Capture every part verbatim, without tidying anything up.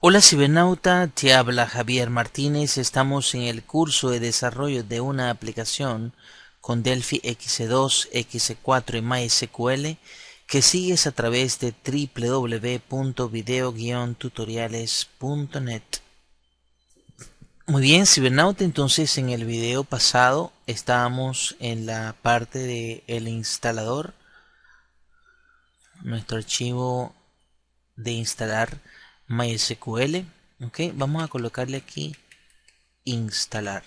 Hola cibernauta, te habla Javier Martínez. Estamos en el curso de desarrollo de una aplicación con Delphi equis dos, equis cuatro y MySQL que sigues a través de w w w punto video guion tutoriales punto net. Muy bien, cibernauta, entonces en el video pasado estábamos en la parte de el instalador, nuestro archivo de instalar MySQL. Ok, vamos a colocarle aquí instalar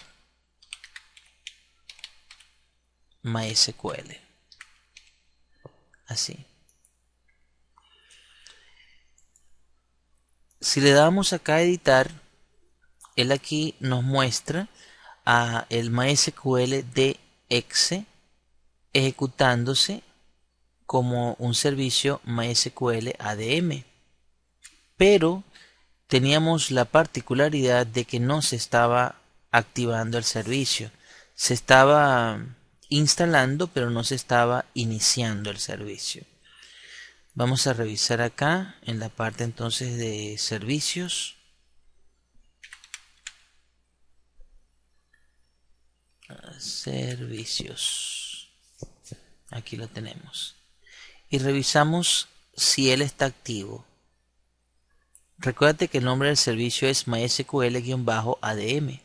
MySQL, así. Si le damos acá a editar, él aquí nos muestra a el MySQL de exe ejecutándose como un servicio MySQL A D M, pero teníamos la particularidad de que no se estaba activando el servicio. Se estaba instalando, pero no se estaba iniciando el servicio. Vamos a revisar acá en la parte entonces de servicios. Servicios. Aquí lo tenemos. Y revisamos si él está activo. Recuérdate que el nombre del servicio es MySQL-A D M.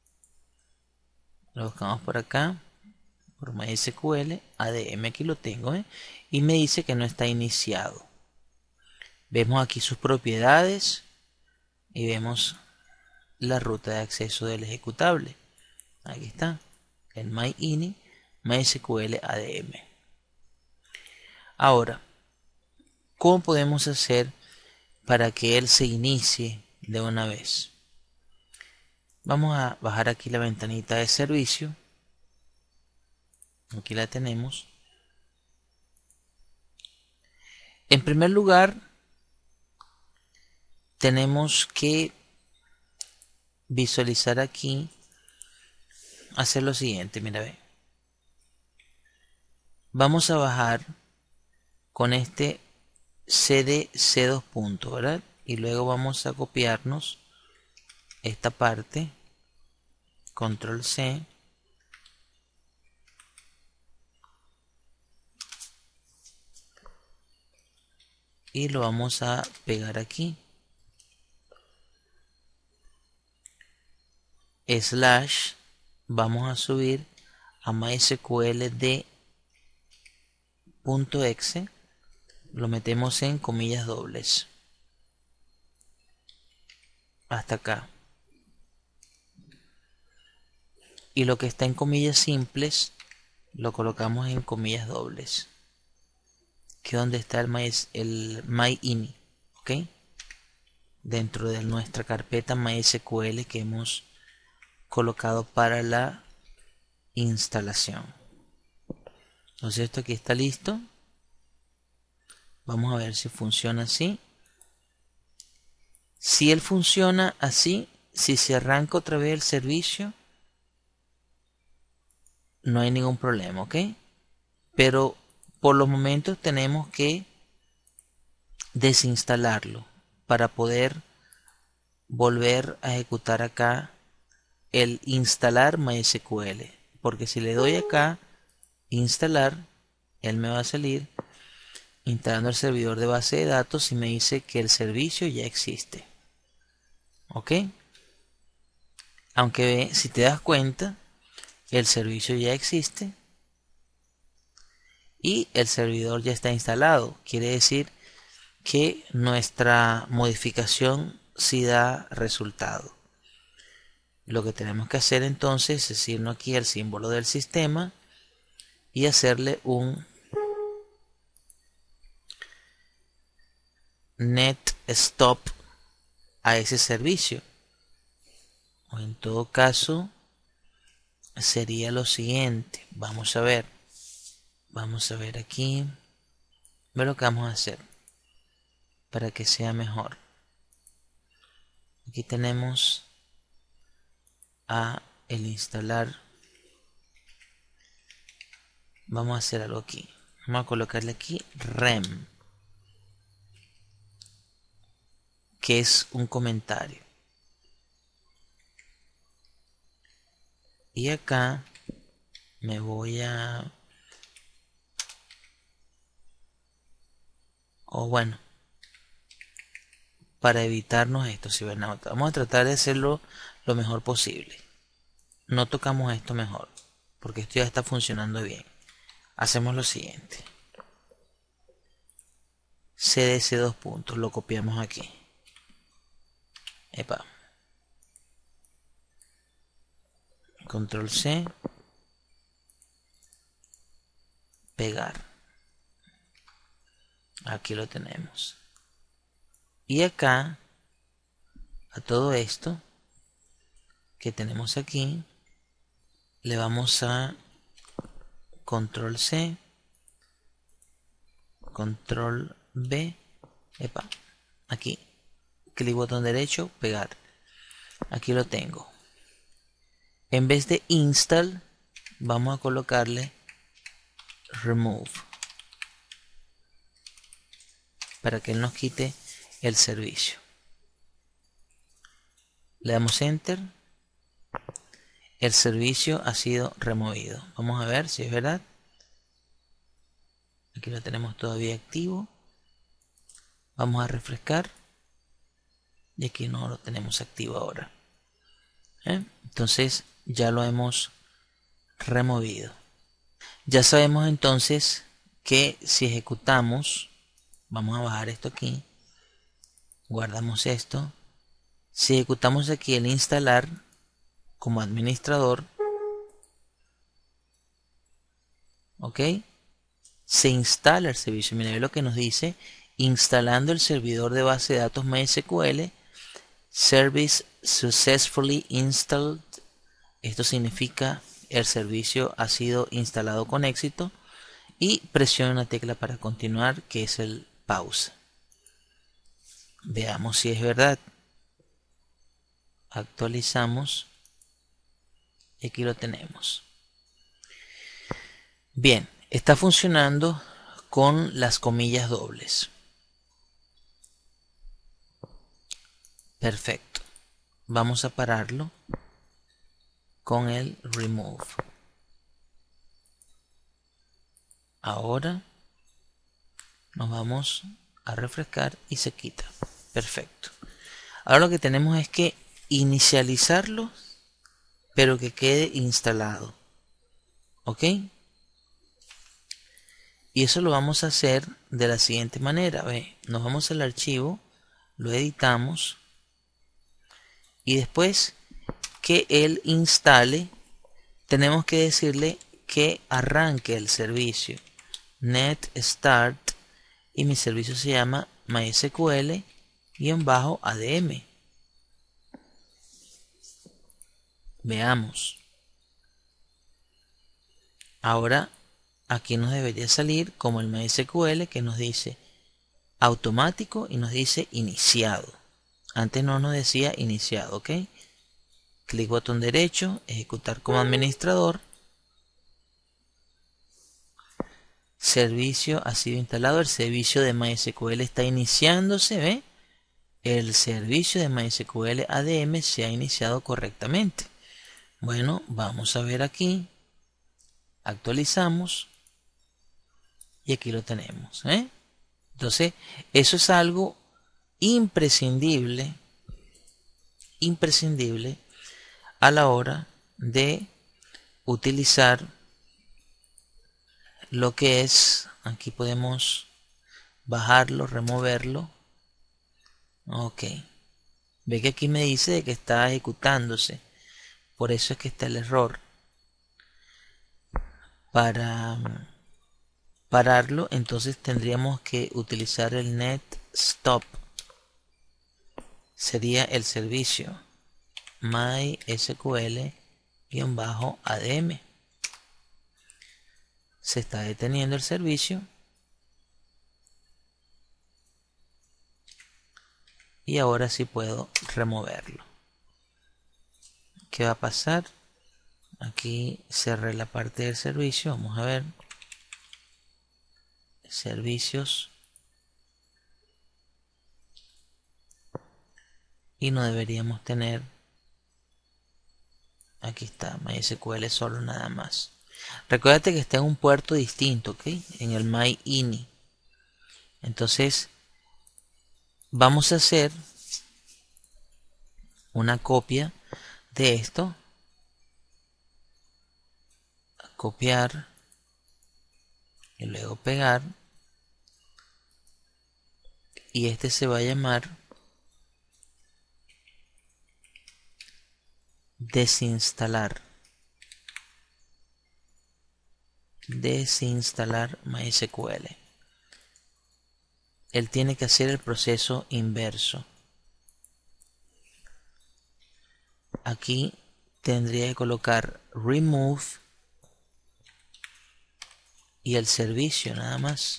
Lo buscamos por acá, por MySQL A D M. Aquí lo tengo, ¿eh? Y me dice que no está iniciado. Vemos aquí sus propiedades y vemos la ruta de acceso del ejecutable. Aquí está, el myini MySQL A D M. Ahora, ¿cómo podemos hacer para que él se inicie de una vez? Vamos a bajar aquí la ventanita de servicio. Aquí la tenemos. En primer lugar, tenemos que visualizar aquí, hacer lo siguiente. Mira, ve. Vamos a bajar con este cd c dos puntos, ¿verdad? Y luego vamos a copiarnos esta parte, control C, y lo vamos a pegar aquí, slash, vamos a subir a MySQL de punto exe, lo metemos en comillas dobles hasta acá, y lo que está en comillas simples lo colocamos en comillas dobles, que es donde está el, my, el myini, ¿ok? Dentro de nuestra carpeta MySQL que hemos colocado para la instalación. Entonces esto aquí está listo. Vamos a ver si funciona así. Si él funciona así, si se arranca otra vez el servicio, no hay ningún problema, ¿ok? Pero por los momentos tenemos que desinstalarlo para poder volver a ejecutar acá el instalar MySQL, porque si le doy acá instalar, él me va a salir instalando el servidor de base de datos y me dice que el servicio ya existe, ok. Aunque si te das cuenta, el servicio ya existe y el servidor ya está instalado. Quiere decir que nuestra modificación sí da resultado. Lo que tenemos que hacer entonces es irnos aquí al símbolo del sistema y hacerle un net stop a ese servicio, o en todo caso sería lo siguiente. Vamos a ver, vamos a ver aquí, ve lo que vamos a hacer para que sea mejor. Aquí tenemos a el instalar. Vamos a hacer algo aquí, vamos a colocarle aquí rem, que es un comentario. Y acá me voy a... O bueno, para evitarnos esto, si ven, vamos a tratar de hacerlo lo mejor posible. No tocamos esto mejor, porque esto ya está funcionando bien. Hacemos lo siguiente. C D S dos puntos, lo copiamos aquí. Epa. Control C. Pegar. Aquí lo tenemos. Y acá, a todo esto que tenemos aquí, le vamos a Control C, Control B, epa, aquí, clic botón derecho, pegar. Aquí lo tengo. En vez de install, vamos a colocarle remove, para que él nos quite el servicio. Le damos enter. El servicio ha sido removido. Vamos a ver si es verdad. Aquí lo tenemos todavía activo. Vamos a refrescar. Y aquí no lo tenemos activo ahora. ¿Eh? Entonces ya lo hemos removido. Ya sabemos entonces que si ejecutamos, vamos a bajar esto aquí. Guardamos esto. Si ejecutamos aquí el instalar como administrador, ok, se instala el servicio. Mira lo que nos dice: instalando el servidor de base de datos MySQL, service successfully installed. Esto significa el servicio ha sido instalado con éxito, y presiona una tecla para continuar, que es el pausa. Veamos si es verdad. Actualizamos y aquí lo tenemos. Bien, está funcionando con las comillas dobles. Perfecto. Vamos a pararlo con el remove. Ahora nos vamos a refrescar y se quita. Perfecto. Ahora lo que tenemos es que inicializarlo, pero que quede instalado. ¿Ok? Y eso lo vamos a hacer de la siguiente manera. Ve, nos vamos al archivo, lo editamos y después que él instale, tenemos que decirle que arranque el servicio net start, y mi servicio se llama MySQL-A D M. Veamos. Ahora aquí nos debería salir como el MySQL, que nos dice automático y nos dice iniciado. Antes no nos decía iniciado, ¿ok? Clic botón derecho, ejecutar como administrador. Servicio ha sido instalado. El servicio de MySQL está iniciándose, ¿ve? El servicio de MySQL A D M se ha iniciado correctamente. Bueno, vamos a ver aquí. Actualizamos. Y aquí lo tenemos, ¿eh? Entonces, eso es algo imprescindible, imprescindible a la hora de utilizar lo que es, aquí podemos bajarlo, removerlo. Ok, ve que aquí me dice que está ejecutándose, por eso es que está el error. Para pararlo, entonces tendríamos que utilizar el net stop. Sería el servicio MySQL-A D M. Se está deteniendo el servicio. Y ahora sí puedo removerlo. ¿Qué va a pasar? Aquí cerré la parte del servicio. Vamos a ver. Servicios. y no deberíamos tener, aquí está, MySQL solo nada más. Recuérdate que está en un puerto distinto, ¿ok? En el MyINI. Entonces vamos a hacer una copia de esto, copiar y luego pegar, y este se va a llamar desinstalar desinstalar MySQL. Él tiene que hacer el proceso inverso. Aquí tendría que colocar remove y el servicio nada más.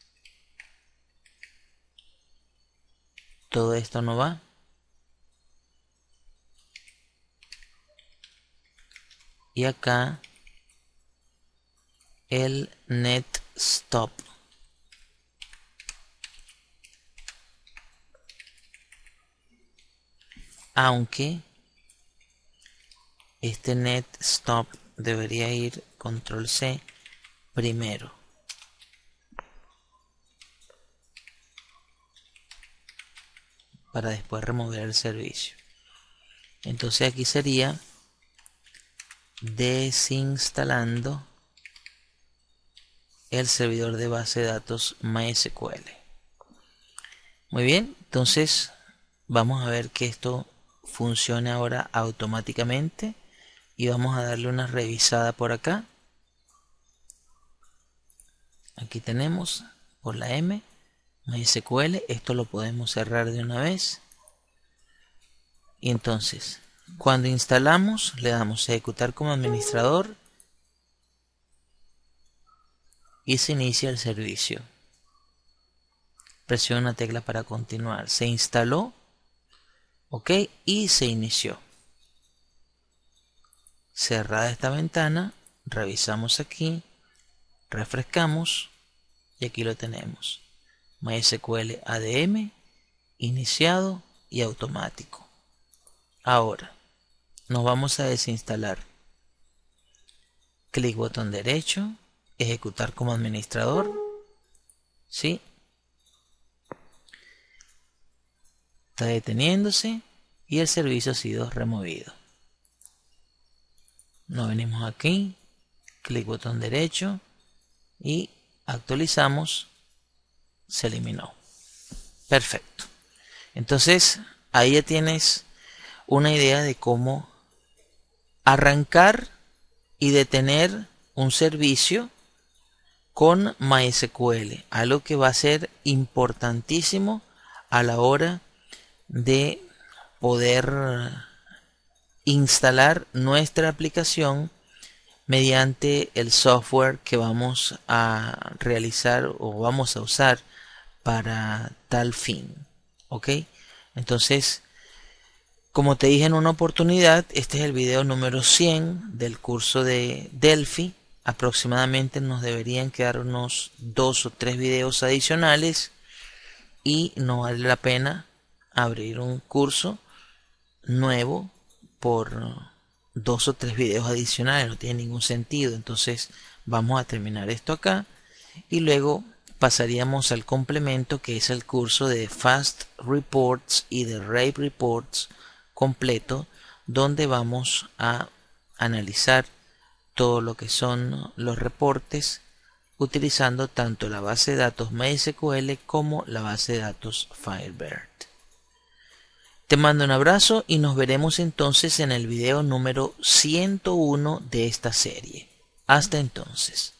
Todo esto no va. Y acá el net stop. Aunque este net stop debería ir control C primero. Para después remover el servicio. Entonces aquí sería desinstalando el servidor de base de datos MySQL. Muy bien, entonces vamos a ver que esto funcione ahora automáticamente y vamos a darle una revisada por acá. Aquí tenemos por la M MySQL, esto lo podemos cerrar de una vez. Y entonces cuando instalamos le damos a ejecutar como administrador y se inicia el servicio. Presiona una tecla para continuar. Se instaló, ok, y se inició. Cerrada esta ventana, revisamos aquí, refrescamos y aquí lo tenemos. MySQL A D M iniciado y automático. Ahora nos vamos a desinstalar. Clic botón derecho, ejecutar como administrador, ¿sí? Está deteniéndose y el servicio ha sido removido. Nos venimos aquí, clic botón derecho y actualizamos, se eliminó. Perfecto. Entonces ahí ya tienes una idea de cómo arrancar y detener un servicio con MySQL, algo que va a ser importantísimo a la hora de poder instalar nuestra aplicación mediante el software que vamos a realizar o vamos a usar para tal fin. ¿Ok? Entonces, como te dije en una oportunidad, este es el video número cien del curso de Delphi. Aproximadamente nos deberían quedar unos dos o tres videos adicionales y no vale la pena abrir un curso nuevo por dos o tres videos adicionales, no tiene ningún sentido. Entonces vamos a terminar esto acá y luego pasaríamos al complemento, que es el curso de Fast Reports y de Rave Reports completo, donde vamos a analizar todo lo que son los reportes utilizando tanto la base de datos MySQL como la base de datos Firebird. Te mando un abrazo y nos veremos entonces en el video número ciento uno de esta serie. Hasta entonces.